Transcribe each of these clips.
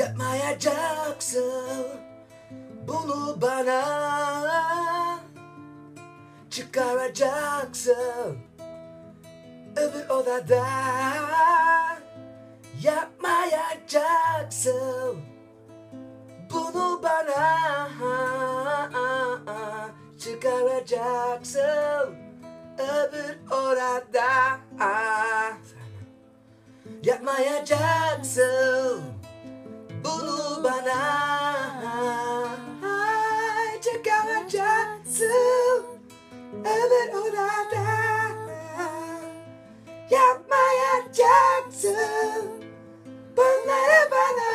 Yapmayacaksın bunu bana, çıkaracaksın öbür odada. Yapmayacaksın bunu bana, çıkaracaksın öbür odada. Yapmayacaksın bunu bana, çıkaracaksın öbür odada. Yapmayacaksın bunları bana,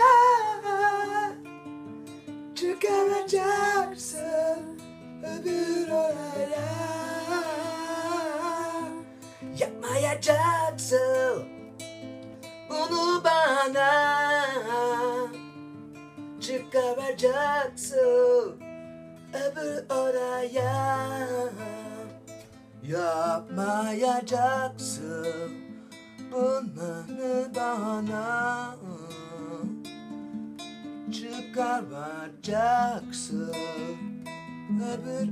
çıkaracaksın öbür odada. Yapmayacaksın bunu bana, çıkaracaksın öbür odaya. Yapmayacaksın bunu bana, çıkaracaksın öbür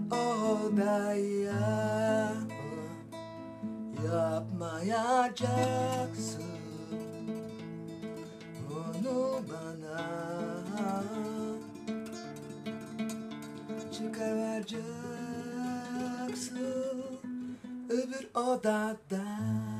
odaya. Yapmayacaksın onu bana, çıkaracaksın öbür odada.